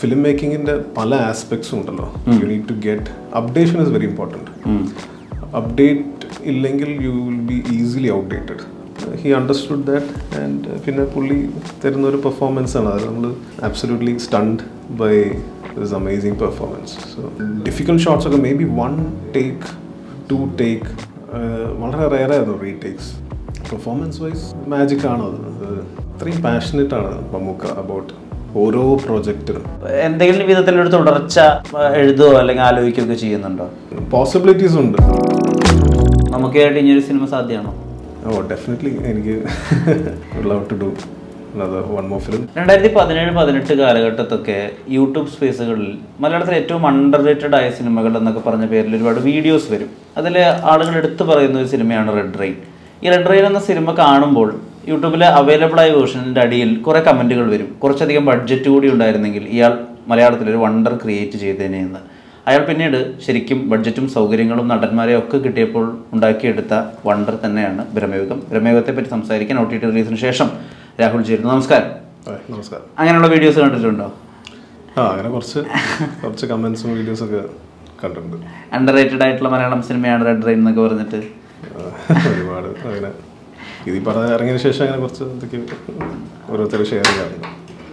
film making in the pala aspects undallo. You need to get updation is very important. Update illegal, you will be easily outdated. He understood that, and pinna pulli therunna oru performance aanu adu nammal absolutely stunned by this amazing performance. So difficult shots are maybe 1 take 2 take വളരെ rare ആയിരുന്നു retakes. Performance wise magic ആണ് അത്. അത്രയും passionate ആണ് Mammukka about ഓരോ പ്രോജക്റ്റിനും. എന്തെങ്കിലും വിധത്തിലൊരു തുടർച്ച എഴുതുകയോ അല്ലെങ്കിൽ ആലോചിക്കുകയൊക്കെ ചെയ്യുന്നുണ്ടോ? പോസിബിലിറ്റീസ് ഉണ്ട്. നമുക്കായിട്ട് ഇനിയൊരു സിനിമ സാധ്യമാണോ? ഡെഫിനറ്റ്ലി എനിക്ക് love to do another one more film. 2017-18 കാലഘട്ടത്തൊക്കെ യൂട്യൂബ് സ്പേസുകളിൽ മലയാളത്തിലെ ഏറ്റവും അണ്ടർ റേറ്റഡ് ആയ സിനിമകൾ എന്നൊക്കെ പറഞ്ഞ പേരിൽ ഒരുപാട് വീഡിയോസ് വരും. അതിൽ ആളുകൾ എടുത്തു പറയുന്ന ഒരു സിനിമയാണ് റെഡ് റെയിൻ. ഈ റെഡ് റെയിൻ എന്ന സിനിമ കാണുമ്പോൾ യൂട്യൂബിൽ അവൈലബിൾ ആയ വേർഷനിൻ്റെ അടിയിൽ കുറേ കമൻറ്റുകൾ വരും. കുറച്ചധികം ബഡ്ജറ്റ് കൂടി ഉണ്ടായിരുന്നെങ്കിൽ ഇയാൾ മലയാളത്തിലൊരു വണ്ടർ ക്രിയേറ്റ് ചെയ്തേനെയെന്ന്. അയാൾ പിന്നീട് ശരിക്കും ബഡ്ജറ്റും സൗകര്യങ്ങളും നടന്മാരെയും ഒക്കെ കിട്ടിയപ്പോൾ ഉണ്ടാക്കിയെടുത്ത വണ്ടർ തന്നെയാണ് ബ്രഹ്മയുഗം. ബ്രഹ്മയുഗത്തെ പറ്റി സംസാരിക്കാൻ OTT റിലീസിന് ശേഷം രാഹുൽ ചേരുന്നു. നമസ്കാരം. നമസ്കാരം. അങ്ങനെയുള്ള വീഡിയോസ് കണ്ടിട്ടുണ്ടോ? അങ്ങനെ കുറച്ച് കമന്റ്സും വീഡിയോസ് ഒക്കെ കണ്ടിട്ടുണ്ട്. അണ്ടർ റേറ്റഡ് ആയിട്ടുള്ള മലയാളം സിനിമയാണ് റെഡ് റെയിൻ എന്നൊക്കെ പറഞ്ഞിട്ട് ഒരുപാട് അങ്ങനെ ഇത് പറഞ്ഞ ഇറങ്ങിയ ശേഷം അങ്ങനെ കുറച്ച് ഓരോരുത്തർ ഷെയർ ചെയ്യാറുണ്ട്.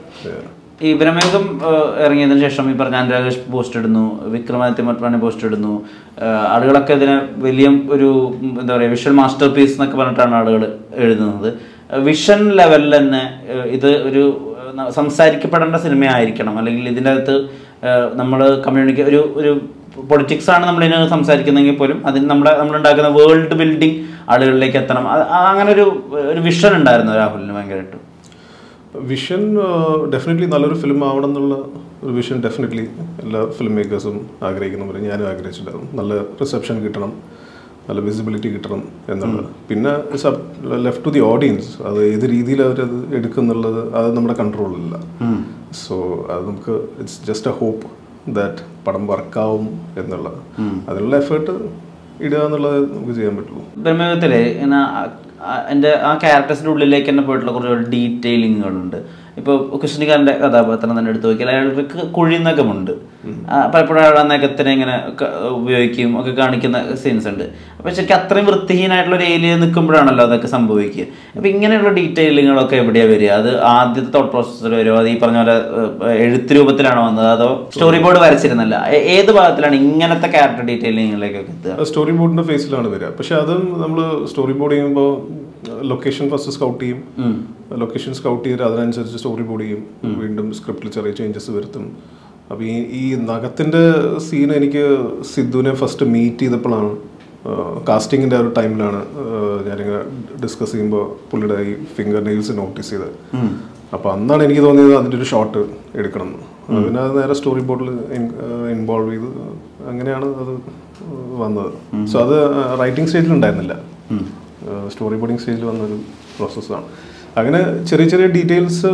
ഈ ബ്രഹ്മയുഗം ഇറങ്ങിയതിന് ശേഷം ഈ പറഞ്ഞ അനുരാഗ് പോസ്റ്റ് ഇടുന്നു, വിക്രമാദിത്യ മട്വാനി പോസ്റ്റ് ഇടുന്നു. ആളുകളൊക്കെ ഇതിനെ വലിയ ഒരു എന്താ പറയുക വിഷ്വൽ മാസ്റ്റർ പീസ് എന്നൊക്കെ പറഞ്ഞിട്ടാണ് ആളുകൾ എഴുതുന്നത്. വിഷൻ ലെവലിൽ തന്നെ ഇത് ഒരു സംസാരിക്കപ്പെടേണ്ട സിനിമയായിരിക്കണം, അല്ലെങ്കിൽ ഇതിൻ്റെ അകത്ത് നമ്മൾ ഒരു പൊളിറ്റിക്സ് ആണ് നമ്മളിതിനെ സംസാരിക്കുന്നതെങ്കിൽ പോലും അതിന് നമ്മളുണ്ടാക്കുന്ന വേൾഡ് ബിൽഡിംഗ് ആളുകളിലേക്ക് എത്തണം. അങ്ങനെ ഒരു വിഷൻ ഉണ്ടായിരുന്നു രാഹുലിന് ഭയങ്കരമായിട്ട്. വിഷൻ ഡെഫിനറ്റ്ലി നല്ലൊരു ഫിലിം ആവണം എന്നുള്ള ഒരു വിഷൻ ഡെഫിനറ്റ്ലി എല്ലാ ഫിലിം മേക്കേഴ്സും ആഗ്രഹിക്കുന്ന പോലെ ഞാനും ആഗ്രഹിച്ചിട്ടുണ്ടാകും. നല്ല റിസപ്ഷൻ കിട്ടണം, നല്ല വിസിബിലിറ്റി കിട്ടണം എന്നുള്ളത്. പിന്നെ ലെഫ്റ്റ് ടു ദി ഓഡിയൻസ്, അത് ഏത് രീതിയിൽ അവരത് എടുക്കുന്നുള്ളത് അത് നമ്മുടെ കൺട്രോളിലില്ല. സോ അത് നമുക്ക് it's just a hope that പടം വർക്കാവും എന്നുള്ളത്. അതിനുള്ള എഫേർട്ട് ഇടുക എന്നുള്ളത് നമുക്ക് ചെയ്യാൻ പറ്റുള്ളൂ. ബ്രഹ്മയുഗത്തിലെ എൻ്റെ ആ ക്യാരക്ടേഴ്സിൻ്റെ ഉള്ളിലേക്ക് തന്നെ പോയിട്ടുള്ള കുറച്ച് ഡീറ്റെയിലിങ്ങുകളുണ്ട്. ഇപ്പോൾ കൃഷ്ണികാരൻ്റെ കഥാപാത്രം തന്നെ എടുത്തു നോക്കിയാൽ അയാൾക്ക് കുഴിനഖമുണ്ട്. പലപ്പോഴും അയാൾ ആ നഖത്തിനെ ഇങ്ങനെ ഉപയോഗിക്കുകയും ഒക്കെ കാണിക്കുന്ന സീൻസ് ഉണ്ട്. അപ്പോൾ ശരിക്കും അത്രയും വൃത്തിഹീനായിട്ടുള്ള ഒരു ഏരിയ നിൽക്കുമ്പോഴാണല്ലോ അതൊക്കെ സംഭവിക്കുക. അപ്പോൾ ഇങ്ങനെയുള്ള ഡീറ്റെയിലിങ്ങുകളൊക്കെ എവിടെയാണ് വരിക? അത് ആദ്യത്തെ തോട്ട് പ്രോസസ്സിൽ വരുമോ? അത് ഈ പറഞ്ഞ പോലെ എഴുത്ത് രൂപത്തിലാണോ വന്നത്, അതോ സ്റ്റോറി ബോർഡ് വരച്ചിരുന്നല്ല? ഏത് ഭാഗത്തിലാണ് ഇങ്ങനത്തെ ക്യാരക്ടർ ഡീറ്റെയിലിങ്ങിലേക്കൊക്കെ എത്തുക? സ്റ്റോറി ബോർഡിൻ്റെ ഫേസിലാണ് വരിക. പക്ഷെ അതും നമ്മൾ സ്റ്റോറി ബോർഡ് ചെയ്യുമ്പോൾ ലൊക്കേഷൻ ഫസ്റ്റ് സ്കൗട്ട് ചെയ്യും. ലൊക്കേഷൻ സ്കൗട്ട് ചെയ്ത് അതിനനുസരിച്ച് സ്റ്റോറി ബോർഡ് ചെയ്യും. വീണ്ടും സ്ക്രിപ്റ്റിൽ ചെറിയ ചേഞ്ചസ് വരുത്തും. അപ്പോൾ ഈ നഖത്തിൻ്റെ സീൻ എനിക്ക് സിദ്ധുവിനെ ഫസ്റ്റ് മീറ്റ് ചെയ്തപ്പോഴാണ്, കാസ്റ്റിങ്ങിൻ്റെ ഒരു ടൈമിലാണ് ഞാനിങ്ങനെ ഡിസ്കസ് ചെയ്യുമ്പോൾ പുള്ളിയുടെ ഈ ഫിംഗർ നെയിൽസ് നോട്ടീസ് ചെയ്തത്. അപ്പോൾ അന്നാണ് എനിക്ക് തോന്നിയത് അതിൻ്റെ ഒരു ഷോട്ട് എടുക്കണം എന്ന്. പിന്നെ അത് നേരെ സ്റ്റോറി ബോർഡിൽ ഇൻവോൾവ് ചെയ്ത് അങ്ങനെയാണ് അത് വന്നത്. സോ അത് റൈറ്റിംഗ് സ്റ്റേജിലുണ്ടായിരുന്നില്ല, സ്റ്റോറി ബോർഡിങ് സ്റ്റേജിൽ വന്നൊരു പ്രോസസ്സാണ്. അങ്ങനെ ചെറിയ ചെറിയ ഡീറ്റെയിൽസ്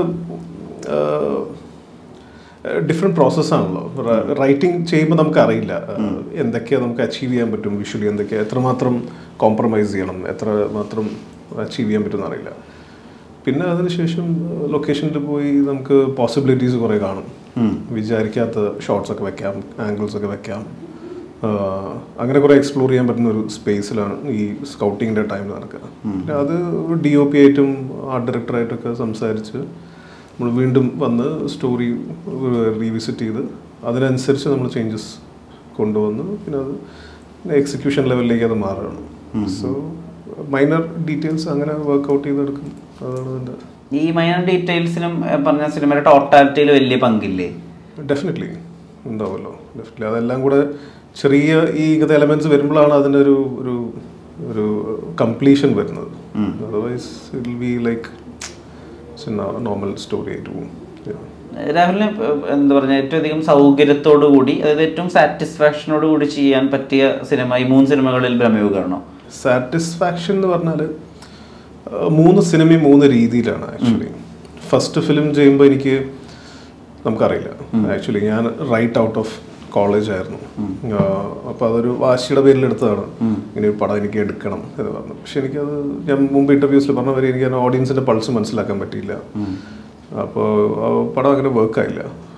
ഡിഫറെൻറ്റ് പ്രോസസ്സാണല്ലോ. റൈറ്റിംഗ് ചെയ്യുമ്പോൾ നമുക്കറിയില്ല എന്തൊക്കെയാണ് നമുക്ക് അച്ചീവ് ചെയ്യാൻ പറ്റും വിഷ്വലി, എന്തൊക്കെയാണ് എത്രമാത്രം കോംപ്രമൈസ് ചെയ്യണം, എത്രമാത്രം അച്ചീവ് ചെയ്യാൻ പറ്റുമെന്ന് അറിയില്ല. പിന്നെ അതിനുശേഷം ലൊക്കേഷനിൽ പോയി നമുക്ക് പോസിബിലിറ്റീസ് കുറേ കാണും. വിചാരിക്കാത്ത ഷോട്ട്സൊക്കെ വെക്കാം, ആംഗിൾസൊക്കെ വെക്കാം. അങ്ങനെ കുറേ എക്സ്പ്ലോർ ചെയ്യാൻ പറ്റുന്ന ഒരു സ്പേസിലാണ് ഈ സ്കൗട്ടിങ്ങിൻ്റെ ടൈം നടക്കുക. പിന്നെ അത് DOP ആയിട്ടും ആർട്ട് ഡയറക്ടറായിട്ടൊക്കെ സംസാരിച്ച് നമ്മൾ വീണ്ടും വന്ന് സ്റ്റോറി റീവിസിറ്റ് ചെയ്ത് അതിനനുസരിച്ച് നമ്മൾ ചേഞ്ചസ് കൊണ്ടുവന്ന് പിന്നെ അത് എക്സിക്യൂഷൻ ലെവലിലേക്ക് അത് മാറുകയാണ്. സോ മൈനർ ഡീറ്റെയിൽസ് അങ്ങനെ വർക്ക്ഔട്ട് ചെയ്തെടുക്കും. അതാണ് അതിൻ്റെ. ഈ മൈനർ ഡീറ്റെയിൽസിനും പറഞ്ഞ സിനിമയുടെ ടോട്ടാലിറ്റിയിൽ വലിയ പങ്കില്ലേ? ഡെഫിനറ്റ്ലി ഉണ്ടാവുമല്ലോ. ഡെഫിനറ്റ്ലി അതെല്ലാം കൂടെ ചെറിയ ഈ ഇങ്ങനത്തെ എലമെന്റ്സ് വരുമ്പോഴാണ് അതിൻ്റെ ഒരു കംപ്ലീഷൻ വരുന്നത്. Otherwise it will be like normal story ആയിട്ട് പോകും. രാഹുലിന് എന്താ പറഞ്ഞാൽ ഏറ്റവും അധികം സൗകര്യത്തോടു കൂടി, അതായത് ഏറ്റവും സാറ്റിസ്ഫാക്ഷനോട് കൂടി ചെയ്യാൻ പറ്റിയ സിനിമ ഈ 3 സിനിമകളിൽ ബ്രഹ്മയുഗമാണോ? സാറ്റിസ്ഫാക്ഷൻ എന്ന് പറഞ്ഞാൽ 3 സിനിമയും 3 രീതിയിലാണ് ആക്ച്വലി. ഫസ്റ്റ് ഫിലിം ചെയ്യുമ്പോൾ നമുക്കറിയില്ല ആക്ച്വലി. ഞാൻ റൈറ്റ് ഔട്ട് ഓഫ് കോളേജ് ആയിരുന്നു. അപ്പോൾ അതൊരു വാശിയുടെ പേരിൽ എടുത്തതാണ്, ഇങ്ങനെ ഒരു പടം എനിക്ക് എടുക്കണം എന്ന് പറഞ്ഞു. പക്ഷെ എനിക്കത് ഞാൻ മുമ്പ് ഇൻ്റർവ്യൂസിൽ പറഞ്ഞ വരെ എനിക്ക് ഓഡിയൻസിൻ്റെ പൾസ് മനസ്സിലാക്കാൻ പറ്റിയില്ല. അപ്പോൾ പടം അങ്ങനെ വർക്കായില്ല.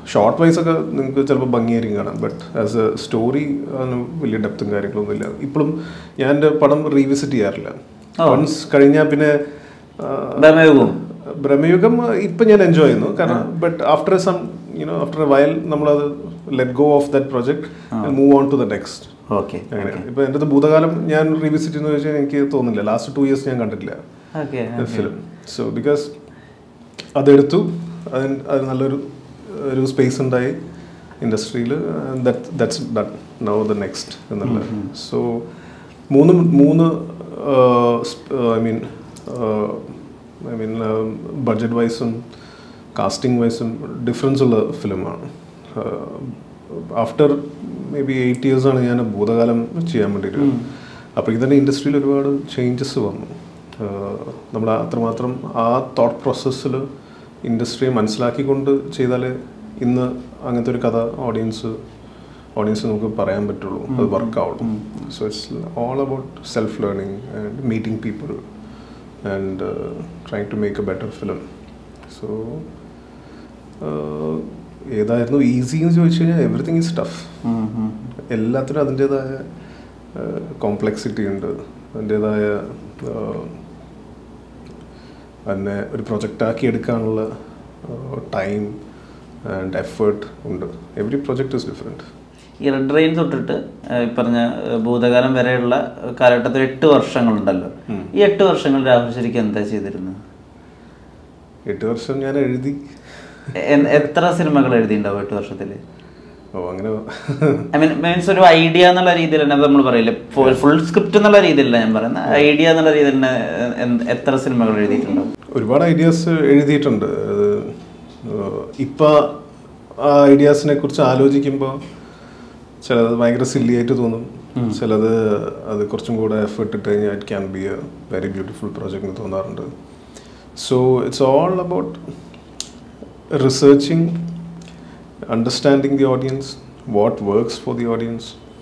ഷോർട്ട് വൈസ് ഒക്കെ നിങ്ങൾക്ക് ചിലപ്പോൾ ഭംഗിയായിരിക്കും കാണാം, ബട്ട് ആസ് എ സ്റ്റോറി അതിന് വലിയ ഡെപ്തും കാര്യങ്ങളൊന്നും ഇല്ല. ഇപ്പോഴും ഞാൻ എൻ്റെ പടം റീവിസിറ്റ് ചെയ്യാറില്ല. വൺസ് കഴിഞ്ഞാൽ പിന്നെ ബ്രഹ്മയുഗം ഇപ്പം ഞാൻ എൻജോയ് ചെയ്യുന്നു, കാരണം but after some after a while നമ്മളത് let go of that project and move on to the next. അങ്ങനെ ഇപ്പം എൻ്റെ ഭൂതകാലം ഞാൻ റീവിസിറ്റ് ചെയ്യുന്ന വെച്ചാൽ എനിക്ക് തോന്നുന്നില്ല, ലാസ്റ്റ് 2 years ഞാൻ കണ്ടിട്ടില്ല ഫിലിം. സോ ബിക്കോസ് അതെടുത്തു, അത് നല്ലൊരു സ്പേസ് ഉണ്ടായി ഇൻഡസ്ട്രിയിൽ, that's done now the next എന്നുള്ള. സോ മൂന്ന് ഐ മീൻ ബഡ്ജറ്റ് വൈസും കാസ്റ്റിംഗ് വൈസും ഡിഫറൻസ് ഉള്ള ഫിലിമാണ്. ആഫ്റ്റർ മേ ബി 8 years ഞാൻ ഭൂതകാലം ചെയ്യാൻ വേണ്ടിയിട്ട്. അപ്പോൾ ഇതന്നെ ഇൻഡസ്ട്രിയിൽ ഒരുപാട് ചേഞ്ചസ് വന്നു. നമ്മൾ അത്രമാത്രം ആ തോട്ട് പ്രോസസ്സിൽ ഇൻഡസ്ട്രിയെ മനസ്സിലാക്കിക്കൊണ്ട് ചെയ്താൽ ഇന്ന് അങ്ങനത്തെ ഒരു കഥ ഓഡിയൻസ് നമുക്ക് പറയാൻ പറ്റുള്ളൂ, അത് വർക്കാവുള്ളൂ. So it's all about self learning and meeting people and trying to make a better film. So ഏതായിരുന്നു ഈസി എന്ന് ചോദിച്ചു കഴിഞ്ഞാൽ എവറിത്തിങ് ഈസ് ടഫ്. എല്ലാത്തിനും അതിൻ്റേതായ കോംപ്ലക്സിറ്റി ഉണ്ട്, അതിൻ്റേതായ തന്നെ ഒരു പ്രൊജക്റ്റാക്കി എടുക്കാനുള്ള ടൈം ആൻഡ് എഫേർട്ട് ഉണ്ട്. Every project is different. ഈ റെഡ് റെയിൻ തൊട്ടിട്ട് പറഞ്ഞ ഭൂതകാലം വരെയുള്ള കാലഘട്ടത്തിൽ 8 വർഷങ്ങളുണ്ടല്ലോ. ഈ 8 വർഷങ്ങൾ രാഹുൽ ശരിക്കും എന്താ ചെയ്തിരുന്നത്? 8 വർഷം ഞാൻ എഴുതി. എത്ര സിനിമകൾ എഴുതിയിട്ടുണ്ടാവും 8 വർഷത്തിൽ? അങ്ങനെ ഐ മീൻസ് ഒരു ഐഡിയ എന്നുള്ള രീതിയിൽ തന്നെ നമ്മൾ പറയില്ലേ, ഫുൾ സ്ക്രിപ്റ്റ് എന്നുള്ള രീതിയിലല്ല ഞാൻ പറയുന്നത്, ഐഡിയ എന്നുള്ള രീതിയിൽ തന്നെ എത്ര സിനിമകൾ എഴുതിയിട്ടുണ്ടാവും? ഒരുപാട് ഐഡിയാസ് എഴുതിയിട്ടുണ്ട്. ഇപ്പം ആ ഐഡിയാസിനെ കുറിച്ച് ആലോചിക്കുമ്പോൾ ചിലത് ഭയങ്കര സില്ലി ആയിട്ട് തോന്നും, ചിലത് അത് കുറച്ചും കൂടെ എഫേർട്ട് ഇട്ട് കഴിഞ്ഞാൽ it can be a very beautiful project എന്ന് തോന്നാറുണ്ട്. So it's all about researching, understanding the audience, what works for the audience.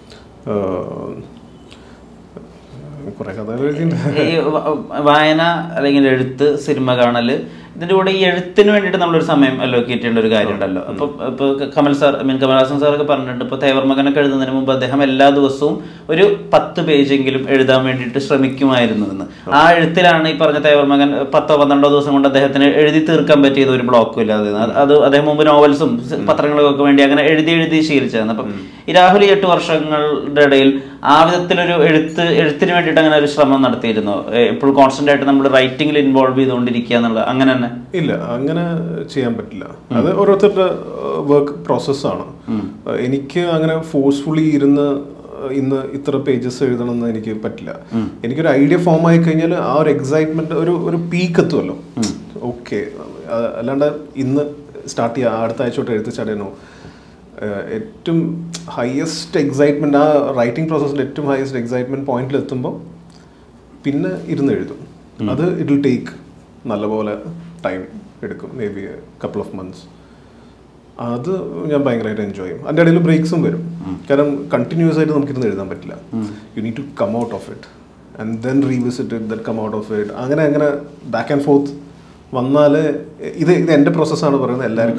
വായന അല്ലെങ്കിൽ എഴുത്ത്, സിനിമ കാണൽ, ഇതിൻ്റെ കൂടെ ഈ എഴുത്തിന് വേണ്ടിയിട്ട് നമ്മളൊരു സമയം അലോക്കേറ്റ് ചെയ്യേണ്ട ഒരു കാര്യമുണ്ടല്ലോ. ഇപ്പോൾ കമൽഹാസൻ സാറൊക്കെ പറഞ്ഞിട്ടുണ്ട്, ഇപ്പോൾ തേവർമകനൊക്കെ എഴുതുന്നതിന് മുമ്പ് അദ്ദേഹം എല്ലാ ദിവസവും ഒരു 10 പേജെങ്കിലും എഴുതാൻ വേണ്ടിയിട്ട് ശ്രമിക്കുമായിരുന്നു എന്ന്. ആ എഴുത്തിലാണ് ഈ പറഞ്ഞ തേവർമകൻ 10-12 ദിവസം കൊണ്ട് അദ്ദേഹത്തിന് എഴുതി തീർക്കാൻ പറ്റിയത് ഒരു ബ്ലോക്കും ഇല്ലാതെ. അത് അദ്ദേഹം മുമ്പ് നോവൽസും പത്രങ്ങൾക്കൊക്കെ വേണ്ടി അങ്ങനെ എഴുതി ശീലിച്ചതാണ്. അപ്പം ഈ രാഹുൽ 8 വർഷങ്ങളുടെ ഇടയിൽ ആ വിധത്തിലൊരു എഴുത്തിന് വേണ്ടിയിട്ട് അങ്ങനെ ഒരു ശ്രമം നടത്തിയിരുന്നു? എപ്പോഴും കോൺസ്റ്റന്റ് ആയിട്ട് നമ്മൾ റൈറ്റിംഗിൽ ഇൻവോൾവ് ചെയ്തുകൊണ്ടിരിക്കുക എന്നുള്ള അങ്ങനെ തന്നെ? ഇല്ല, അങ്ങനെ ചെയ്യാൻ പറ്റില്ല. അത് ഓരോരുത്തരുടെ വർക്ക് പ്രോസസ്സാണ്. എനിക്ക് അങ്ങനെ ഫോഴ്സ്ഫുള്ളി ഇന്ന് ഇത്ര പേജസ് എഴുതണം എന്ന് എനിക്ക് പറ്റില്ല. എനിക്കൊരു ഐഡിയ ഫോം ആയി കഴിഞ്ഞാൽ ആ ഒരു എക്സൈറ്റ്മെന്റ് ഒരു പീക്ക് എത്തുമല്ലോ. ഓക്കെ, അല്ലാണ്ട് ഇന്ന് സ്റ്റാർട്ട് ചെയ്യുക അടുത്ത ആഴ്ച തൊട്ട് എഴുത്ത് സ്റ്റാർട്ട് ചെയ്യണോ? ഏറ്റവും ഹയസ്റ്റ് എക്സൈറ്റ്മെന്റ്, ആ റൈറ്റിംഗ് പ്രോസസ്സിൻ്റെ ഏറ്റവും ഹയസ്റ്റ് എക്സൈറ്റ്മെന്റ് പോയിന്റിൽ എത്തുമ്പോൾ പിന്നെ ഇരുന്ന് എഴുതും. അത് ഇറ്റ് വിൽ ടേക്ക് നല്ലപോലെ ടൈം എടുക്കും, maybe couple of months. അത് ഞാൻ ഭയങ്കരമായിട്ട് എൻജോയ് ചെയ്യും. അതിൻ്റെ ഇടയിൽ ബ്രേക്സും വരും, കാരണം കണ്ടിന്യൂസ് ആയിട്ട് നമുക്കിരുന്ന് എഴുതാൻ പറ്റില്ല. You need to come out of it and then revisit it, then come out of it. അങ്ങനെ ബാക്ക് ആൻഡ് ഫോർത്ത് വന്നാൽ ഇത് എൻ്റെ പ്രോസസ്സാണ് പറയുന്നത്, എല്ലാവർക്കും.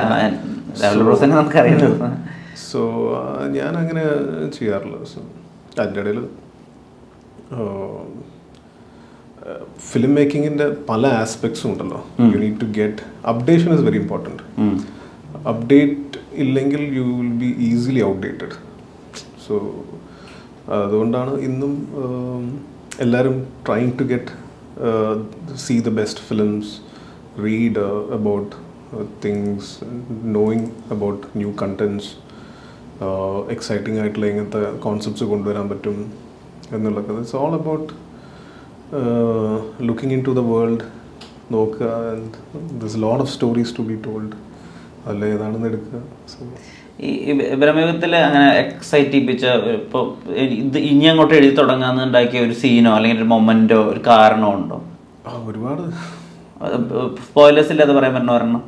സോ ഞാൻ അങ്ങനെ ചെയ്യാറില്ല. സോ അതിൻ്റെ ഇടയിൽ ഫിലിം മേക്കിങ്ങിൻ്റെ പല ആസ്പെക്ട്സും ഉണ്ടല്ലോ. You need to get updation is very important. Update ഇല്ലെങ്കിൽ you will be easily outdated. So അതുകൊണ്ടാണ് ഇന്നും എല്ലാവരും trying to get see the best films, read about things, knowing about new contents, exciting ആയിട്ടുള്ള ഇങ്ങനത്തെ concepts കൊണ്ടുവരാൻ പറ്റും എന്നുള്ളത്. It's all about looking in to the world, നോക്കുക. And this lot of stories to be told. അല്ല ഏതാണെന്ന് എടുക്കുക. ഈ ബ്രഹ്മയുഗത്തിൽ അങ്ങനെ എക്സൈറ്റ് ചെയ്യിപ്പിച്ച, ഇപ്പോൾ ഇത് ഇനി അങ്ങോട്ട് എഴുതി തുടങ്ങാന്ന് ഉണ്ടാക്കിയ ഒരു സീനോ അല്ലെങ്കിൽ ഒരു മൊമെന്റോ ഒരു കാരണമോ ഉണ്ടോ? ഒരുപാട്. സ്പോയിലേഴ്സ് ഇല്ലാതെ പറയാൻ പറ്റുന്ന ഒരെണ്ണം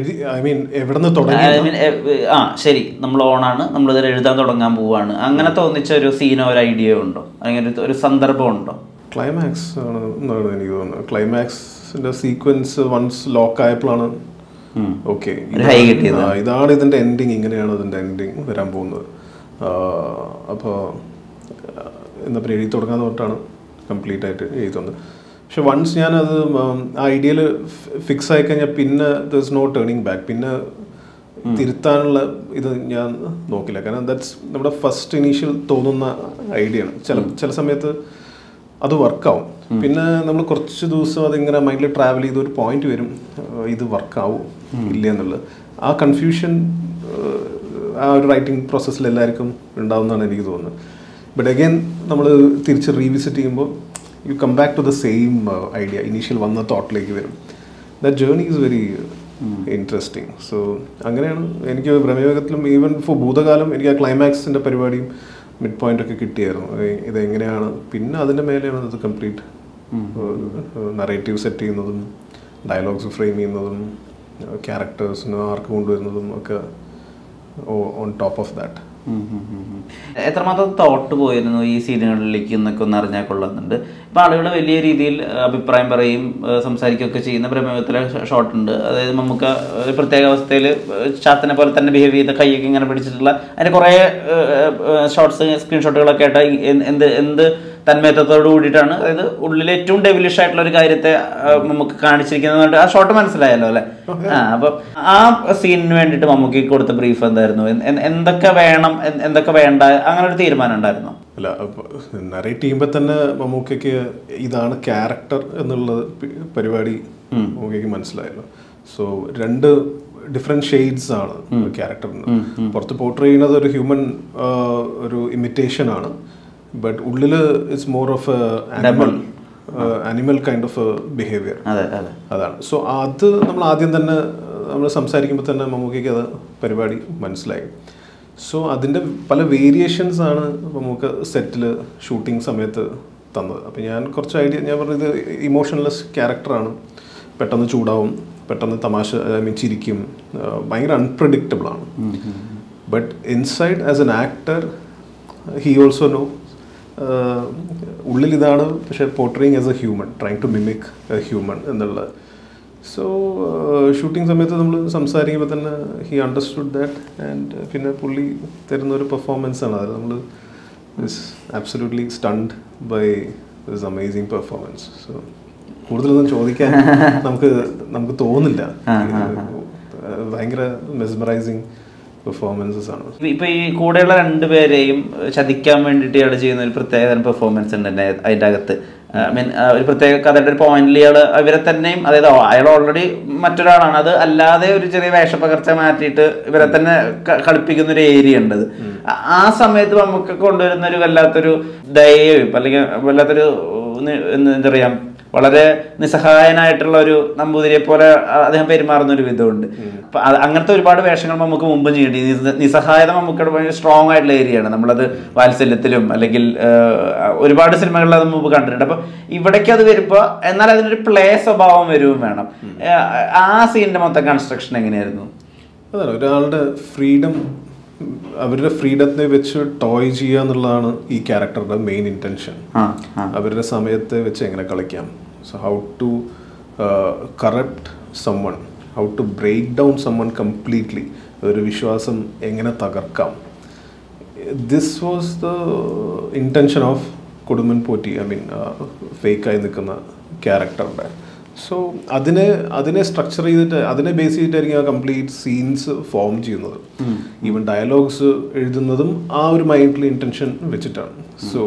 ശരി, നമ്മൾ ഓണാണ്, നമ്മളിത് എഴുതാൻ തുടങ്ങാൻ പോവാണ്, അങ്ങനെ തോന്നിച്ച ഒരു സീനോ ഒരു ഐഡിയ ഉണ്ടോ, അല്ലെങ്കിൽ ഒരു സന്ദർഭം ഉണ്ടോ? ക്ലൈമാക്സ് ആണ് എന്നാണ് എനിക്ക് തോന്നുന്നത്. ക്ലൈമാക്സിന്റെ സീക്വൻസ് വൺസ് ലോക്ക് ആയപ്പോഴാണ് ഓക്കെ ഇതാണ് ഇതിൻ്റെ എൻഡിങ്, ഇങ്ങനെയാണ് ഇതിൻ്റെ എൻഡിങ് വരാൻ പോകുന്നത്. അപ്പോൾ എന്താ പറയുക, എഴുതി തുടങ്ങാന്ന് പറഞ്ഞിട്ടാണ് കംപ്ലീറ്റ് ആയിട്ട് എഴുതി തന്നത്. പക്ഷെ വൺസ് ഞാനത് ആ ഐഡിയയിൽ ഫിക്സ് ആയി കഴിഞ്ഞാൽ പിന്നെ there is no turning back. പിന്നെ തിരുത്താനുള്ള ഇത് ഞാൻ നോക്കില്ല. കാരണം ദാറ്റ്സ് നമ്മുടെ ഫസ്റ്റ് ഇനീഷ്യൽ തോന്നുന്ന ഐഡിയ ആണ്. ചില സമയത്ത് അത് വർക്കാവും. പിന്നെ നമ്മൾ കുറച്ച് ദിവസം അതിങ്ങനെ മൈൻഡിൽ ട്രാവൽ ചെയ്ത് ഒരു പോയിന്റ് വരും, ഇത് വർക്കാവും ഇല്ല എന്നുള്ളത്. ആ കൺഫ്യൂഷൻ ആ ഒരു റൈറ്റിംഗ് പ്രോസസ്സിൽ എല്ലാവർക്കും ഉണ്ടാവുമെന്നാണ് എനിക്ക് തോന്നുന്നത്. ബട്ട് അഗൈൻ നമ്മൾ തിരിച്ച് റീവിസിറ്റ് ചെയ്യുമ്പോൾ you come back to the same idea, initial വന്ന തോട്ടിലേക്ക് വരും. That journey is very interesting. So അങ്ങനെയാണ് എനിക്ക് പ്രമേയത്തിലും ഈവൻ ഫോർ ഭൂതകാലം എനിക്ക് ആ ക്ലൈമാക്സിൻ്റെ പരിപാടിയും മിഡ് പോയിന്റ് ഒക്കെ കിട്ടിയായിരുന്നു. ഇതെങ്ങനെയാണ് പിന്നെ അതിൻ്റെ മേലെയാണ് ഇത് കംപ്ലീറ്റ് നറേറ്റീവ് സെറ്റ് ചെയ്യുന്നതും ഡയലോഗ്സ് ഫ്രെയിം ചെയ്യുന്നതും ക്യാരക്ടേഴ്സിന് ആർക്ക് കൊണ്ടുവരുന്നതും ഒക്കെ ഓൺ ടോപ്പ് ഓഫ് ദാറ്റ്. എത്രമാത്രം തോട്ട് പോയിരുന്നു ഈ സീനുകളിലേക്ക് എന്നൊക്കെ ഒന്ന് അറിഞ്ഞാൽ കൊള്ളുന്നുണ്ട്. ഇപ്പം ആളുകൾ വലിയ രീതിയിൽ അഭിപ്രായം പറയും, സംസാരിക്കുകയൊക്കെ ചെയ്യുന്ന പ്രമേയത്തിലെ ഷോട്ട് ഉണ്ട്. അതായത് നമുക്ക് ഒരു പ്രത്യേക അവസ്ഥയിൽ ചാത്തനെ പോലെ തന്നെ ബിഹേവ് ചെയ്ത കൈയൊക്കെ ഇങ്ങനെ പിടിച്ചിട്ടുള്ള അതിൻ്റെ കുറേ ഷോട്ട്സ് സ്ക്രീൻഷോട്ടുകളൊക്കെ ആയിട്ട് എന്ത് തന്മയത്വത്തോട് കൂടിയിട്ടാണ്, അതായത് ഉള്ളിൽ ഏറ്റവും ഡെവിലിഷ് ആയിട്ടുള്ള ഒരു കാര്യത്തെ നമുക്ക് കാണിച്ചിരിക്കുന്നത്. ആ ഷോട്ട് മനസ്സിലായല്ലോ അല്ലേ? അപ്പം ആ സീനിന് വേണ്ടിയിട്ട് മമ്മൂക്ക് കൊടുത്ത ബ്രീഫ് എന്തായിരുന്നു? എന്തൊക്കെ വേണം, എന്തൊക്കെ വേണ്ട, അങ്ങനെ ഒരു തീരുമാനം ഉണ്ടായിരുന്നോ? അല്ല, നറേറ്റ് ചെയ്യുമ്പോൾ തന്നെ മമ്മൂക്കയ്ക്ക് ഇതാണ് ക്യാരക്ടർ എന്നുള്ള പരിപാടി മമ്മൂക്കയ്ക്ക് മനസ്സിലായല്ലോ. സോ രണ്ട് ഡിഫറെൻറ്റ് ഷെയ്ഡ്സ് ആണ് ക്യാരക്ടറിന്. പുറത്ത് പോർട്രേ ചെയ്യുന്നത് ഒരു ഹ്യൂമൻ ഒരു ഇമിറ്റേഷൻ ആണ്. ബട്ട് ഉള്ളിൽ it's more of animal kind of behaviour. അതാണ്. സോ അത് നമ്മൾ ആദ്യം തന്നെ നമ്മൾ സംസാരിക്കുമ്പോൾ തന്നെ മമ്മൂക്കയ്ക്ക് അത് പരിപാടി മനസ്സിലായി. സോ അതിൻ്റെ പല വേരിയേഷൻസ് ആണ് നമുക്ക് സെറ്റിൽ ഷൂട്ടിംഗ് സമയത്ത് തന്നത്. അപ്പോൾ ഞാൻ കുറച്ച് ഐഡിയ, ഞാൻ പറഞ്ഞത് ഇമോഷൻലെസ് ക്യാരക്ടറാണ്. പെട്ടെന്ന് ചൂടാവും, പെട്ടെന്ന് തമാശ ചിരിക്കും, ഭയങ്കര അൺപ്രഡിക്റ്റബിളാണ്. But inside as an actor he also know ഉള്ളിൽ ഇതാണ്, പക്ഷേ portraying as a human, trying to mimic a human എന്നുള്ളത്. സോ ഷൂട്ടിംഗ് സമയത്ത് നമ്മൾ സംസാരിക്കുമ്പോൾ തന്നെ ഹി അണ്ടർസ്റ്റുഡ് ദാറ്റ്. ആൻഡ് പിന്നെ പുള്ളി തരുന്നൊരു പെർഫോമൻസാണ് അത്. നമ്മൾ is absolutely stunned by this amazing performance. So കൂടുതലൊന്നും ചോദിക്കാൻ നമുക്ക് തോന്നില്ല. ഭയങ്കര മെസ്മറൈസിങ് പെർഫോമൻസസ് ആണ്. ഇപ്പൊ ഈ കൂടെയുള്ള രണ്ടുപേരെയും ചതിക്കാൻ വേണ്ടിയിട്ട് ഇയാൾ ചെയ്യുന്ന ഒരു പ്രത്യേക പെർഫോമൻസ് ഉണ്ട് അതിൻ്റെ അകത്ത്. മീൻ ഒരു പ്രത്യേക കഥയുടെ ഒരു പോയിന്റിൽ ഇവരെ തന്നെയും, അതായത് അയാൾ ഓൾറെഡി മറ്റൊരാളാണ്, അത് അല്ലാതെ ഒരു ചെറിയ വേഷപ്പകർച്ച മാറ്റിയിട്ട് ഇവരെ തന്നെ കളിപ്പിക്കുന്ന ഒരു ഏരിയ ഉണ്ട്. ആ സമയത്ത് നമുക്ക് കൊണ്ടുവരുന്ന ഒരു വല്ലാത്തൊരു ദയയും അല്ലെങ്കിൽ വല്ലാത്തൊരു എന്താ പറയാ, വളരെ നിസ്സഹായനായിട്ടുള്ള ഒരു നമ്പൂതിരിയെ പോലെ അദ്ദേഹം പെരുമാറുന്ന ഒരു വിധമുണ്ട്. അപ്പൊ അങ്ങനത്തെ ഒരുപാട് വേഷങ്ങൾ നമുക്ക് മുമ്പ് ചെയ്യേണ്ടി. നിസ്സഹായത നമുക്ക് ഭയങ്കര സ്ട്രോങ് ആയിട്ടുള്ള ഏരിയയാണ്. നമ്മളത് വാത്സല്യത്തിലും അല്ലെങ്കിൽ ഒരുപാട് സിനിമകളിൽ അത് മുമ്പ് കണ്ടിട്ടുണ്ട്. അപ്പൊ ഇവിടേക്ക് അത് വരുമ്പോ എന്നാൽ അതിനൊരു പ്ലേ സ്വഭാവം വരുകയും വേണം. ആ സീനിന്റെ മൊത്തം കൺസ്ട്രക്ഷൻ എങ്ങനെയായിരുന്നു? അതാണ് ഒരാളുടെ ഫ്രീഡം, അവരുടെ ഫ്രീഡത്തെ വെച്ച് ടോയ് ചെയ്യുക എന്നുള്ളതാണ് ഈ ക്യാരക്ടറുടെ മെയിൻ ഇന്റൻഷൻ. അവരുടെ സമയത്തെ വെച്ച് എങ്ങനെ കളിക്കാം, so how to corrupt someone, how to break down someone completely, ഒരു വിശ്വാസം എങ്ങനെ തകർക്കാം. This was the intention of Kodumon Potti, I mean ഫേക്കായി നിൽക്കുന്ന ക്യാരക്ടറുടെ. സോ അതിനെ സ്ട്രക്ചർ ചെയ്തിട്ട് അതിനെ ബേസ് ചെയ്തിട്ടായിരിക്കും ആ കംപ്ലീറ്റ് സീൻസ് ഫോം ചെയ്യുന്നത്. ഈവൻ ഡയലോഗ്സ് എഴുതുന്നതും ആ ഒരു മൈൻഡിൽ ഇന്റൻഷൻ വെച്ചിട്ടാണ്. സോ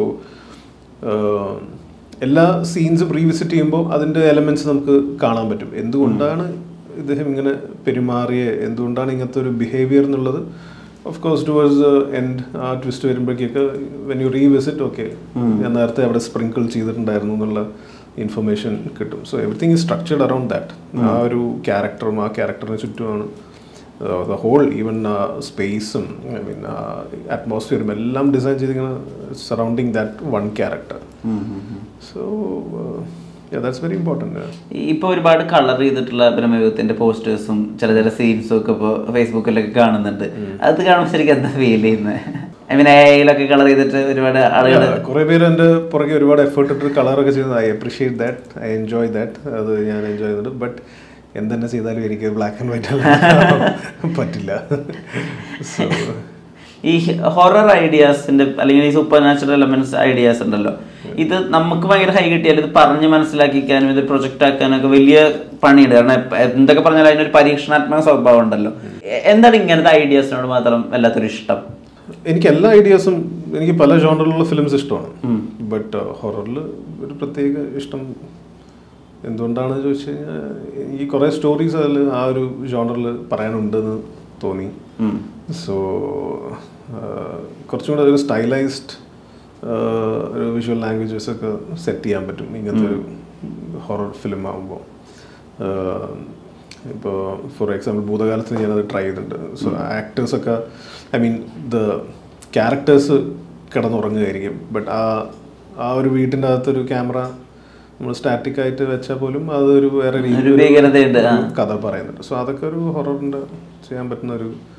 എല്ലാ സീൻസും റീവിസിറ്റ് ചെയ്യുമ്പോൾ അതിൻ്റെ എലമെന്റ്സ് നമുക്ക് കാണാൻ പറ്റും. എന്തുകൊണ്ടാണ് ഇദ്ദേഹം ഇങ്ങനെ പെരുമാറിയ, എന്തുകൊണ്ടാണ് ഇങ്ങനത്തെ ഒരു ബിഹേവിയർ എന്നുള്ളത്. ഓഫ് കോഴ്സ് ടുവേഴ്സ് എൻഡ് ആ ട്വിസ്റ്റ് വരുമ്പോഴേക്കൊക്കെ വെൻ യു റീവിസിറ്റ്, ഓക്കെ ഞാൻ നേരത്തെ അവിടെ സ്പ്രിങ്കിൾ ചെയ്തിട്ടുണ്ടായിരുന്നു എന്നുള്ള ഇൻഫർമേഷൻ കിട്ടും. So everything is structured around that. ആ ഒരു ക്യാരക്ടറും ആ ക്യാരക്ടറിന് ചുറ്റുമാണ് ദ ഹോൾ, ഈവൻ സ്പേസും ഐ മീൻ അറ്റ്മോസ്ഫിയറും എല്ലാം ഡിസൈൻ ചെയ്തിരിക്കുന്ന surrounding that one character. So that's very important. ഇപ്പോൾ ഒരുപാട് കളർ ചെയ്തിട്ടുള്ള ബ്രഹ്മയുഗത്തിന്റെ പോസ്റ്റേഴ്സും ചില സീൻസും ഒക്കെ ഇപ്പോൾ ഫേസ്ബുക്കിലൊക്കെ കാണുന്നുണ്ട്. അത് കാണുമ്പോൾ ശരിക്കും എന്താ ഫീൽ ചെയ്യുന്നത്? ഐ മീൻ എയിലൊക്കെ കളർ ചെയ്തിട്ട് ഒരുപാട് ആളുകൾ, കുറേ പേര് എൻ്റെ പുറകെ ഒരുപാട് എഫേർട്ട് ഇട്ട് കളറൊക്കെ ചെയ്യുന്നത്. I appreciate that, I enjoy that, അത് ഞാൻ എൻജോയ് ചെയ്യുന്നുണ്ട്. ബട്ട് എന്തെന്നെ ചെയ്താലും എനിക്ക് ബ്ലാക്ക് ആൻഡ് വൈറ്റ് അല്ല പറ്റില്ല. സോ ഈ ഹൊറർ ഐഡിയാസിന്റെ അല്ലെങ്കിൽ ഈ സൂപ്പർ നാച്ചുറൽ എലമെന്റ്സ് ഐഡിയാസ് ഉണ്ടല്ലോ, ഇത് നമുക്ക് ഭയങ്കര ഹൈ കിട്ടിയാൽ ഇത് പറഞ്ഞ് മനസ്സിലാക്കിക്കാനും ഇത് പ്രൊജക്റ്റ് ആക്കാനൊക്കെ വലിയ പണിയുണ്ട്. കാരണം എന്തൊക്കെ പറഞ്ഞാലും അതിനൊരു പരീക്ഷണാത്മക സ്വഭാവം ഉണ്ടല്ലോ. എന്താണ് ഇങ്ങനത്തെ ഐഡിയാസിനോട് മാത്രം വല്ലാത്തൊരു ഇഷ്ടം? എനിക്ക് എല്ലാ ഐഡിയാസും, എനിക്ക് പല ജോണറിലുള്ള ഫിലിംസ് ഇഷ്ടമാണ്. ബട്ട് ഹൊററിൽ ഒരു പ്രത്യേക ഇഷ്ടം എന്തുകൊണ്ടാണെന്ന് ചോദിച്ചു കഴിഞ്ഞാൽ എനിക്ക് കുറേ സ്റ്റോറീസ് അതിൽ ആ ഒരു ജോണറിൽ പറയാനുണ്ടെന്ന് തോന്നി. സോ കുറച്ചും കൂടെ ഒരു സ്റ്റൈലൈസ്ഡ് ഒരു വിഷ്വൽ ലാംഗ്വേജസ് ഒക്കെ സെറ്റ് ചെയ്യാൻ പറ്റും ഇങ്ങനത്തെ ഒരു ഹൊറർ ഫിലിം ആകുമ്പോൾ. ഇപ്പോൾ ഫോർ എക്സാമ്പിൾ ഭൂതകാലത്ത് ഞാനത് ട്രൈ ചെയ്തിട്ടുണ്ട്. സോ ആക്ടേഴ്സൊക്കെ ഐ മീൻ ദ ക്യാരക്ടേഴ്സ് കിടന്നുറങ്ങുകയായിരിക്കും, ബട്ട് ആ ഒരു വീട്ടിൻ്റെ അകത്തൊരു ക്യാമറ നമ്മൾ സ്റ്റാറ്റിക് ആയിട്ട് വെച്ചാൽ പോലും അതൊരു വേറെ രീതിയിൽ കഥ പറയുന്നുണ്ട്. സോ അതൊക്കെ ഒരു ഹൊററിൻ്റെ ചെയ്യാൻ പറ്റുന്ന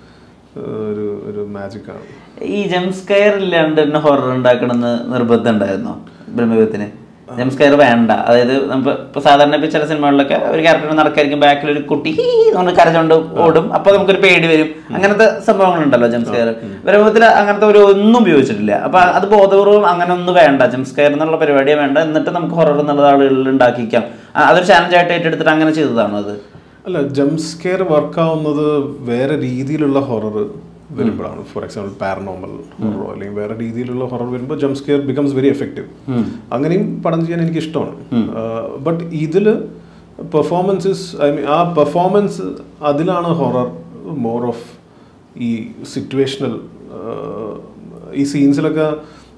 ഒരു മാജിക്കാണ്. ഈ ജംസ്കെയർ ഇല്ലാണ്ട് തന്നെ ഹൊറർ ഉണ്ടാക്കണമെന്ന് നിർബന്ധം ഉണ്ടായിരുന്നോ ബ്രഹ്മയുഗത്തിന്? ജംസ്കെയർ വേണ്ട, അതായത് നമുക്ക് ഇപ്പോൾ സാധാരണ ഇപ്പോൾ ചില സിനിമകളിലൊക്കെ ഒരു ക്യാരക്ടർ നടക്കായിരിക്കും, ബാക്കിൽ ഒരു കുട്ടി നമ്മൾ കരഞ്ഞുകൊണ്ട് ഓടും, അപ്പോൾ നമുക്കൊരു പേടി വരും, അങ്ങനത്തെ സംഭവങ്ങളുണ്ടല്ലോ ജംസ്കെയർ. ബ്രഹ്മയുഗത്തിൽ അങ്ങനത്തെ ഒരു ഒന്നും ഉപയോഗിച്ചിട്ടില്ല. അപ്പോൾ അത് ബോധപൂർവ്വം അങ്ങനെ ഒന്നും വേണ്ട, ജംസ്കെയർ എന്നുള്ള പരിപാടിയെ വേണ്ട, എന്നിട്ട് നമുക്ക് ഹൊറർ എന്നുള്ള ആളുകളിൽ ഉണ്ടാക്കിക്കാം. അതൊരു ചാലഞ്ചായിട്ട് ഏറ്റെടുത്തിട്ട് അങ്ങനെ ചെയ്തതാണോ അത്? അല്ല, ജംസ്കെയർ വർക്കാവുന്നത് വേറെ രീതിയിലുള്ള ഹൊറർ വരുമ്പോഴാണ്. ഫോർ എക്സാമ്പിൾ പാരനോർമൽ ഹൊററോ അല്ലെങ്കിൽ വേറെ രീതിയിലുള്ള ഹൊറർ വരുമ്പോൾ ജംസ്കെയർ ബിക്കംസ് വെരി എഫക്റ്റീവ്. അങ്ങനെയും പടം ചെയ്യാൻ എനിക്ക് ഇഷ്ടമാണ്. ബട്ട് ഇതിൽ പെർഫോമൻസസ്, ഐ മീൻ ആ പെർഫോമൻസ് അതിലാണ് ഹൊറർ മോർ ഓഫ് ഈ സിറ്റുവേഷണൽ. ഈ സീൻസിലൊക്കെ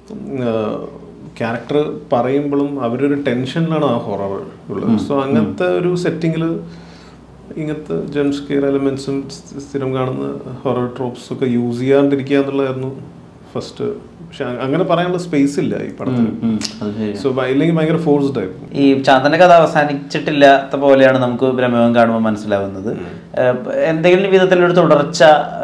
ക്യാരക്ടർ പറയുമ്പോഴും അവരൊരു ടെൻഷനിലാണ് ആ ഹൊറർ ഉള്ളത്. സോ അങ്ങനത്തെ ഒരു സെറ്റിങ്ങിൽ ഇങ്ങനത്തെ ജംസ്കെയർ എലമെന്റ്സും സ്ഥിരം കാണുന്ന ഹൊറർ ട്രോപ്സും ഒക്കെ യൂസ് ചെയ്യാണ്ടിരിക്കുക എന്നുള്ളതായിരുന്നു ഫസ്റ്റ്. പക്ഷെ അങ്ങനെ പറയാനുള്ള സ്പേസ് ഇല്ല ഈ പടത്തിൽ. സോ ഇല്ലെങ്കിൽ ഭയങ്കര ഫോഴ്സ്ഡ് ആയി. ഈ ചാത്തന്റെ കഥ അവസാനിച്ചിട്ടില്ലാത്ത പോലെയാണ് നമുക്ക് ബ്രഹ്മയുഗം കാണുമ്പോൾ മനസ്സിലാവുന്നത്. എന്തെങ്കിലും വിധത്തിലൊരു തുടർച്ച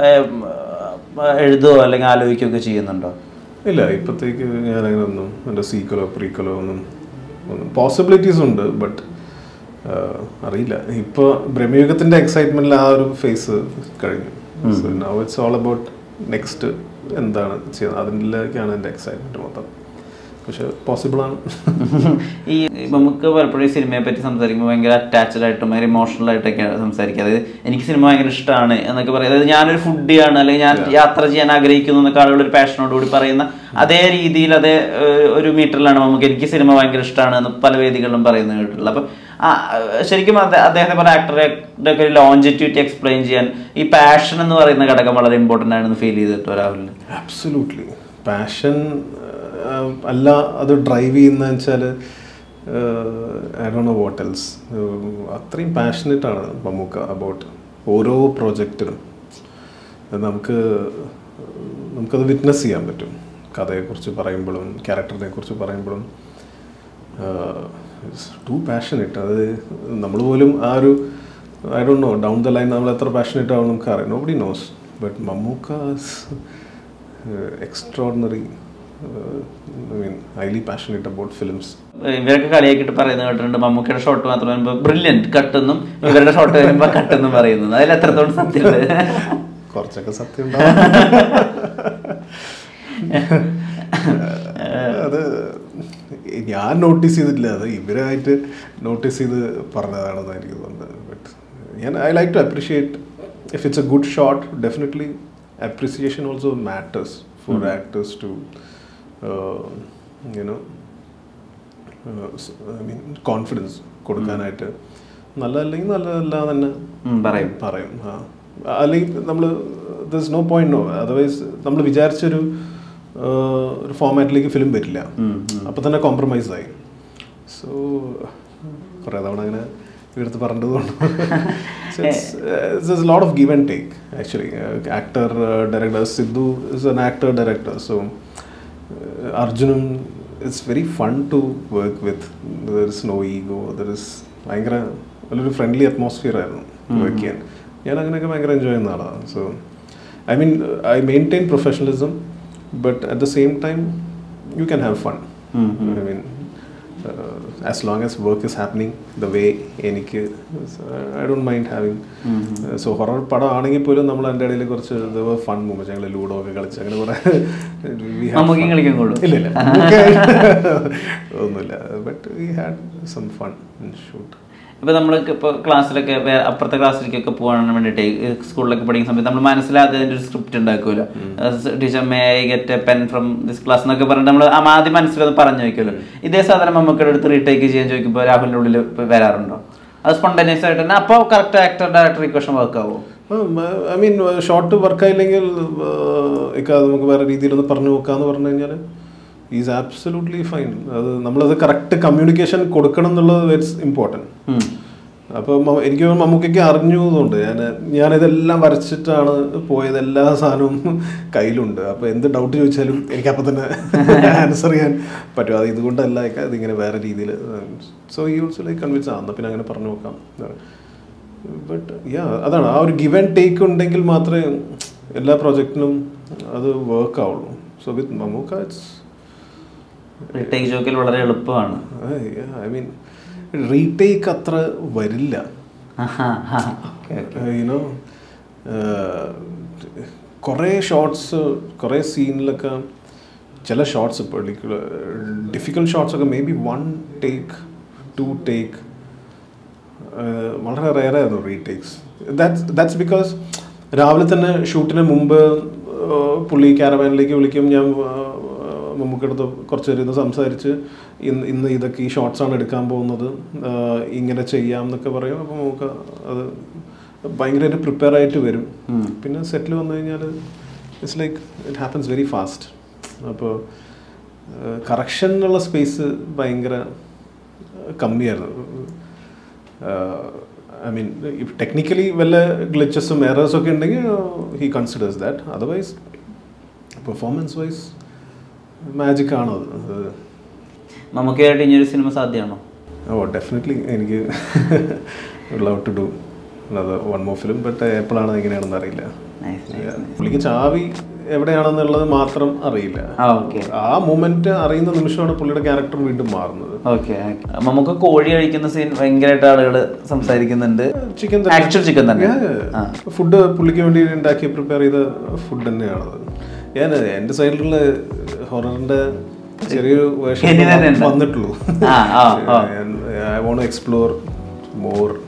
എഴുതുകയോ അല്ലെങ്കിൽ ആലോചിക്കുകയൊക്കെ ചെയ്യുന്നുണ്ടോ? ഇല്ല, ഇപ്പോഴത്തേക്ക് ഞാൻ അങ്ങനെ ഒന്നും എൻ്റെ സീക്വലോ പ്രീക്വലോ ഒന്നും പോസിബിലിറ്റീസ് ഉണ്ട്, ബട്ട് അറിയില്ല. ഇപ്പോൾ ബ്രഹ്മയുഗത്തിൻ്റെ എക്സൈറ്റ്മെൻറ്റിൽ ആ ഒരു ഫേസ് കഴിഞ്ഞു. So now it's all about next എന്താണ് ചെയ്യുന്നത്, അതിലേക്കാണ് എൻ്റെ എക്സൈറ്റ്മെൻറ്റ് മൊത്തം. പക്ഷെ പോസിബിളാണ്. ഈ നമുക്ക് പലപ്പോഴും സിനിമയെ പറ്റി സംസാരിക്കുമ്പോൾ ഭയങ്കര അറ്റാച്ച്ഡ് ആയിട്ടും ഭയങ്കര ഇമോഷണൽ ആയിട്ടൊക്കെയാണ് സംസാരിക്കുക. അതായത് എനിക്ക് സിനിമ ഭയങ്കര ഇഷ്ടമാണ് എന്നൊക്കെ പറയും. അതായത് ഞാനൊരു ഫുഡിയാണ് അല്ലെങ്കിൽ ഞാൻ യാത്ര ചെയ്യാൻ ആഗ്രഹിക്കുന്നു എന്നൊക്കെ ആളുകൾ ഒരു പാഷനോടുകൂടി പറയുന്ന അതേ രീതിയിൽ അതേ ഒരു മീറ്ററിലാണ് നമുക്ക് എനിക്ക് സിനിമ ഭയങ്കര ഇഷ്ടമാണ് എന്ന് പല വേദികളിലും പറയുന്നത് കേട്ടിട്ടുള്ളത്. അപ്പം ശരിക്കും അദ്ദേഹത്തെ പോലെ ആക്ടറുടെ ഒക്കെ ലോഞ്ചിറ്റിവിറ്റി എക്സ്പ്ലെയിൻ ചെയ്യാൻ ഈ പാഷൻ എന്ന് പറയുന്ന ഘടകം വളരെ ഇമ്പോർട്ടൻ്റ് ആണെന്ന് ഫീൽ ചെയ്തിട്ടോ രാഹുലിന്? ആബ്സല്യൂട്ട്ലി. പാഷൻ അല്ല അത് ഡ്രൈവ് ചെയ്യുന്നതെന്ന് വെച്ചാൽ I don't know what else. അത്രയും പാഷനേറ്റ് ആണ് മമ്മൂക്ക അബൌട്ട് ഓരോ പ്രോജക്റ്റിനും. നമുക്കത് വിറ്റ്നസ് ചെയ്യാൻ പറ്റും. കഥയെക്കുറിച്ച് പറയുമ്പോഴും ക്യാരക്ടറിനെ കുറിച്ച് പറയുമ്പോഴും ടു പാഷനേറ്റ്. അത് നമ്മൾ പോലും ആ ഒരു I don't know down the line നമ്മൾ എത്ര പാഷനേറ്റ് ആവും നമുക്ക് അറിയാം. Nobody knows. But Mammukka extraordinary, I mean highly passionate about films. ഇവരൊക്കെ കളിയാക്കിയിട്ട് പറയുന്നത് കേട്ടിട്ടുണ്ട് മമ്മൂക്കയുടെ ഷോട്ട് മാത്രം വരുമ്പോൾ ബ്രില്യൻറ്റ് കട്ടെന്നും ഇവരുടെ ഷോട്ട് വരുമ്പോൾ കട്ടെന്നും പറയുന്നത്. അതിൽ എത്രത്തോളം സത്യമുണ്ട്? കുറച്ചൊക്കെ സത്യം ഉണ്ടാവും. അത് ഞാൻ നോട്ടീസ് ചെയ്തിട്ടില്ല, അത് ഇവരായിട്ട് നോട്ടീസ് ചെയ്ത് പറഞ്ഞതാണെന്ന് എനിക്ക് തോന്നുന്നത്. But I like to appreciate if it's a good shot. Definitely appreciation also matters for actors to I mean confidence കൊടുക്കാനായിട്ട്. നല്ലതല്ലെങ്കിൽ നല്ലതല്ല തന്നെ പറയും. അല്ലെങ്കിൽ നമ്മൾ there's no point, no, otherwise നമ്മൾ വിചാരിച്ചൊരു ഫോമാറ്റിലേക്ക് ഫിലിം വരില്ല. അപ്പോൾ തന്നെ കോംപ്രമൈസ് ആയി. സോ കുറേ തവണ അങ്ങനെ എടുത്ത് പറഞ്ഞതുകൊണ്ട് there's a lot of give and take actually. Actor director Sidhu is an actor director, so Arjunum, it's very fun to work with. There is no ego, there is ഭയങ്കര നല്ലൊരു friendly atmosphere ആയിരുന്നു work ചെയ്യാൻ. ഞാൻ അങ്ങനെയൊക്കെ ഭയങ്കര enjoy ചെയ്യുന്ന ആളാണ്. So I mean I maintain professionalism, but at the same time you can have fun. I mean as long as work is happening the way എനിക്ക് I don't mind having so horror പടം ആണെങ്കിൽ പോലും നമ്മൾ എൻ്റെ ഇടയിൽ കുറച്ച് fun moment ഞങ്ങൾ ludo ഒക്കെ കളിച്ച് അങ്ങനെ കുറെ ഇല്ല ഒന്നുമില്ല but we had some fun in shoot. ഇപ്പോൾ നമ്മൾക്ക് ഇപ്പോൾ ക്ലാസ്സിലൊക്കെ അപ്പുറത്തെ ക്ലാസ്സിലേക്കൊക്കെ പോകാൻ വേണ്ടിയിട്ട് സ്കൂളിലൊക്കെ പഠിക്കുന്ന സമയത്ത് നമ്മൾ മനസ്സിലാകാത്തതിൻ്റെ ഒരു സ്ക്രിപ്റ്റ് ഉണ്ടാക്കുമല്ലോ. Teacher may I get a pen from this class എന്നൊക്കെ പറഞ്ഞിട്ട് നമ്മൾ ആദ്യം മനസ്സിലത് പറഞ്ഞു വയ്ക്കുമല്ലോ. ഇതേ സാധനം നമുക്കിടെ അടുത്ത് റീടേക്ക് ചെയ്യാൻ ചോദിക്കുമ്പോൾ രാഹുലിൻ്റെ ഉള്ളിൽ വരാറുണ്ടോ? അത് സ്പോണ്ടേനിയസ് ആയിട്ട് തന്നെ അപ്പോൾ correct actor director equation work ആവുമോ? ഐ മീൻ ഷോർട്ട് വർക്കായില്ലെങ്കിൽ നമുക്ക് വേറെ രീതിയിലൊന്ന് പറഞ്ഞു നോക്കാന്ന് പറഞ്ഞു കഴിഞ്ഞാൽ ഈസ് ആബ്സല്യൂട്ട്ലി ഫൈൻ. അത് നമ്മളത് കറക്റ്റ് കമ്മ്യൂണിക്കേഷൻ കൊടുക്കണം എന്നുള്ളത് ഇറ്റ്സ് ഇമ്പോർട്ടൻറ്റ്. അപ്പോൾ എനിക്ക് മമ്മൂക്കൊക്കെ അറിഞ്ഞതുകൊണ്ട് ഞാനിതെല്ലാം വരച്ചിട്ടാണ് പോയത്, എല്ലാ സാധനവും കയ്യിലുണ്ട്. അപ്പോൾ എന്ത് ഡൗട്ട് ചോദിച്ചാലും എനിക്കപ്പോൾ തന്നെ ആൻസർ ചെയ്യാൻ പറ്റും. അത് ഇതുകൊണ്ടല്ല ഇതിങ്ങനെ വേറെ രീതിയിൽ. സോ ഈ ഓൾസോ ലൈക്ക് കൺവിൻസ് എന്നാൽ പിന്നെ അങ്ങനെ പറഞ്ഞു നോക്കാം. ബട്ട് അതാണ് ആ ഒരു ഗിവ് ആൻഡ് ടേക്ക് ഉണ്ടെങ്കിൽ മാത്രമേ എല്ലാ പ്രോജക്റ്റിനും അത് വർക്ക് ആവുള്ളൂ. So with Mammukka it's retake ജോക്കിൽ വളരെ എളുപ്പമാണ്. ഐ മീൻ റീടേക്ക് അത്ര വരില്ല. യുനോ കുറേ ഷോട്ട്സ് കുറേ സീനിലൊക്കെ ചില ഷോട്ട്സ് ഡിഫിക്കൽട്ട് ഷോട്ട്സൊക്കെ മേ ബി 1 ടേക്ക് 2 ടേക്ക് വളരെ റെയറായിരുന്നു റീടേക്സ്. ദാറ്റ്സ് ബിക്കോസ് രാവിലെ തന്നെ ഷൂട്ടിന് മുമ്പ് പുള്ളി ക്യാരവാനിലേക്ക് വിളിക്കും. ഞാൻ മമ്മൂക്കടുത്ത് കുറച്ച് നേരം സംസാരിച്ച് ഇന്ന് ഇതൊക്കെ ഈ ഷോർട്സാണ് എടുക്കാൻ പോകുന്നത്, ഇങ്ങനെ ചെയ്യാം എന്നൊക്കെ പറയും. അപ്പോൾ നമുക്ക് അത് ഭയങ്കരമായിട്ട് പ്രിപ്പയർ ആയിട്ട് വരും. പിന്നെ സെറ്റിൽ വന്നു കഴിഞ്ഞാൽ it's like it happens very fast. അപ്പോൾ കറക്ഷനുള്ള സ്പേസ് ഭയങ്കര കമ്മിയായിരുന്നു. ഐ മീൻ ടെക്നിക്കലി വല്ല ഗ്ലിച്ചസും എറേഴ്സൊക്കെ ഉണ്ടെങ്കിൽ he considers that. Otherwise performance wise magic ആണോ അത്? നമുക്കായിട്ട് ഇനിയൊരു സിനിമ സാധ്യമാണോ? ഡെഫിനറ്റ്ലി എനിക്ക് love to do one more film. But എപ്പോഴാണ് എങ്ങനെയാണെന്ന് അറിയില്ല. പുള്ളിക്ക് ചാവി എവിടെയാണെന്നുള്ളത് മാത്രം അറിയില്ല. ആ മൊമെന്റ് അറിയുന്ന നിമിഷമാണ് പുള്ളിയുടെ ക്യാരക്ടർ വീണ്ടും മാറുന്നത്. നമുക്ക് കോഴി കഴിക്കുന്ന സീൻ ഭയങ്കരമായിട്ട് ആളുകൾ സംസാരിക്കുന്നുണ്ട്. ചിക്കൻ തന്നെ ഫുഡ് പുള്ളിക്ക് വേണ്ടി ഉണ്ടാക്കി പ്രിപ്പയർ ചെയ്ത ഫുഡ് തന്നെയാണത്. ഞാൻ എൻ്റെ സൈഡിലുള്ള ഹൊററിന്റെ ചെറിയൊരു വേർഷൻ വന്നിട്ടുള്ളൂ. I want to explore more